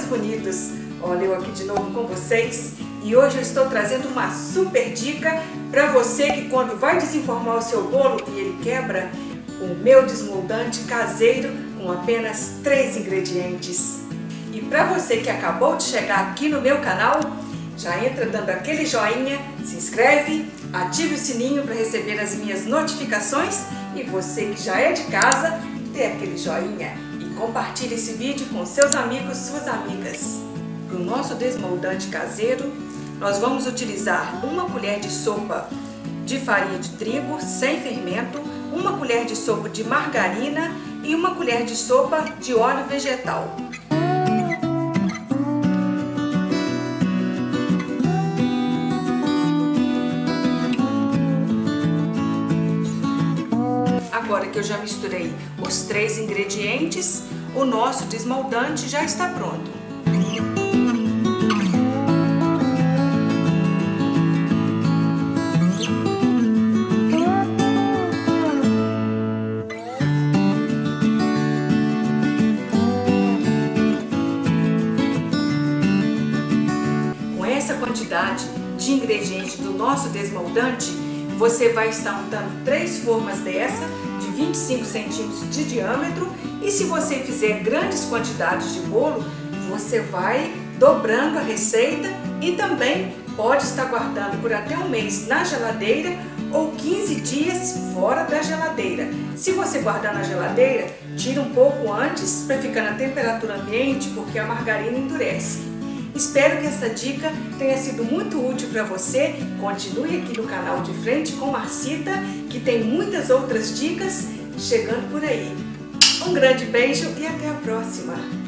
bonitos! Olha eu aqui de novo com vocês e hoje eu estou trazendo uma super dica para você que quando vai desenformar o seu bolo e ele quebra, o meu desmoldante caseiro com apenas 3 ingredientes. E para você que acabou de chegar aqui no meu canal, já entra dando aquele joinha, se inscreve, ative o sininho para receber as minhas notificações e você que já é de casa, dê aquele joinha e compartilhe esse vídeo com seus amigos, suas amigas. Para o nosso desmoldante caseiro, nós vamos utilizar 1 colher de sopa de farinha de trigo sem fermento, 1 colher de sopa de margarina e 1 colher de sopa de óleo vegetal. Agora que eu já misturei os 3 ingredientes, o nosso desmoldante já está pronto. Com essa quantidade de ingredientes do nosso desmoldante, você vai estar untando 3 formas dessa, de 25 centímetros de diâmetro, e se você fizer grandes quantidades de bolo, você vai dobrando a receita e também pode estar guardando por até 1 mês na geladeira ou 15 dias fora da geladeira. Se você guardar na geladeira, tira um pouco antes para ficar na temperatura ambiente, porque a margarina endurece. Espero que essa dica tenha sido muito útil para você. Continue aqui no canal De Frente com Marcita, que tem muitas outras dicas chegando por aí. Um grande beijo e até a próxima!